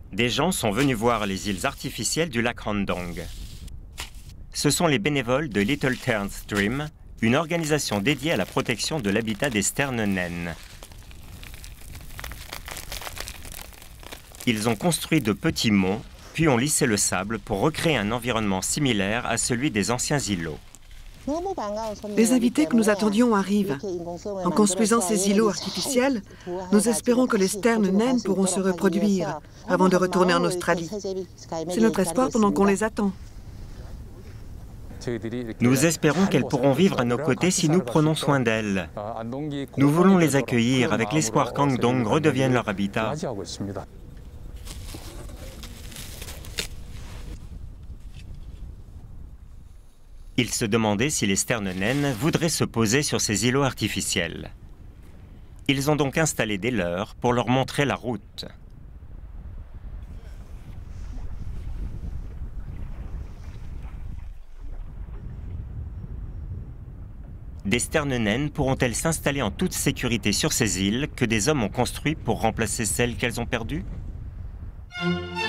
Des gens sont venus voir les îles artificielles du lac Handong. Ce sont les bénévoles de Little Tern Stream, une organisation dédiée à la protection de l'habitat des sternes naines. Ils ont construit de petits monts, puis ont lissé le sable pour recréer un environnement similaire à celui des anciens îlots. Les invités que nous attendions arrivent. En construisant ces îlots artificiels, nous espérons que les sternes naines pourront se reproduire avant de retourner en Australie. C'est notre espoir pendant qu'on les attend. Nous espérons qu'elles pourront vivre à nos côtés si nous prenons soin d'elles. Nous voulons les accueillir avec l'espoir qu'Handong redevienne leur habitat. Ils se demandaient si les sternes naines voudraient se poser sur ces îlots artificiels. Ils ont donc installé des leurs pour leur montrer la route. Des sternes naines pourront-elles s'installer en toute sécurité sur ces îles que des hommes ont construites pour remplacer celles qu'elles ont perdues ?